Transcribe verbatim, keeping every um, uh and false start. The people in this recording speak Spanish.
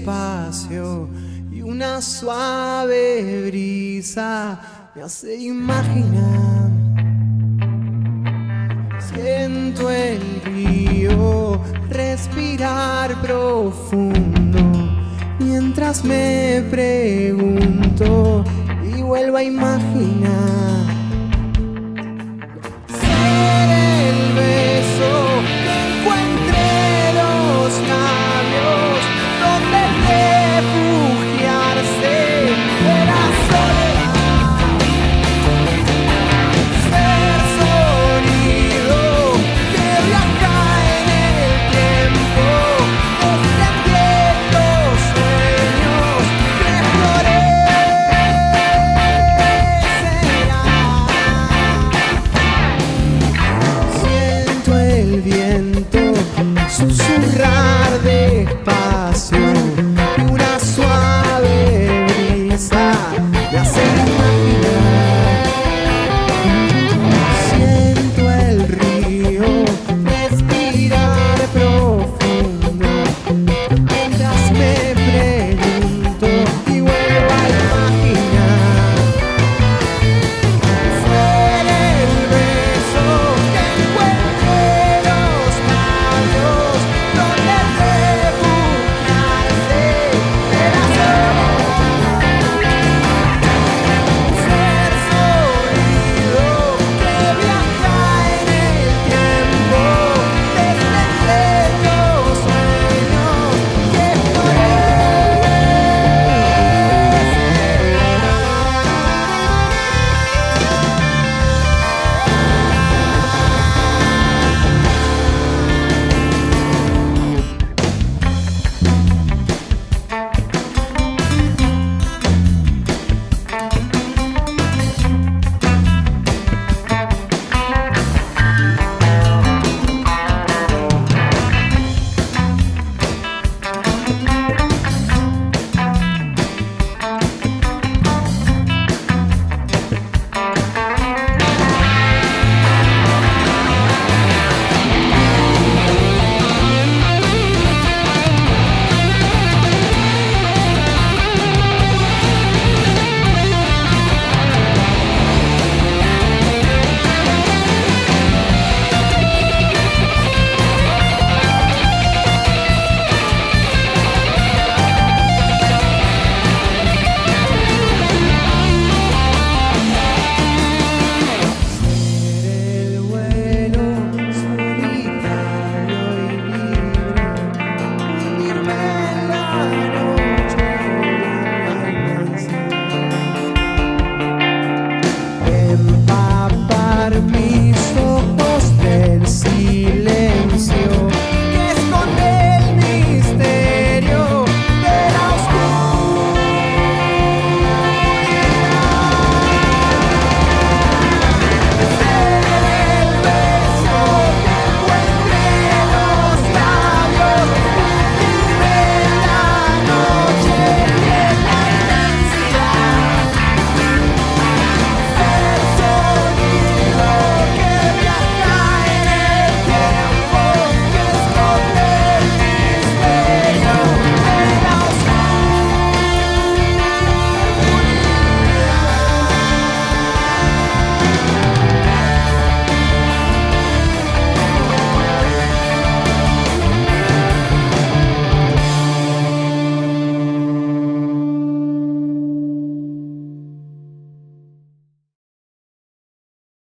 espacio y una suave brisa me hace imaginar. Siento el río respirar profundo mientras me pregunto y vuelvo a imaginar. Ser el beso que encuentre los labios donde refugiarse de la soledad. Ser sonido que viaja en el tiempo, extendiendo sueños que florecerán. Siento el viento susurrar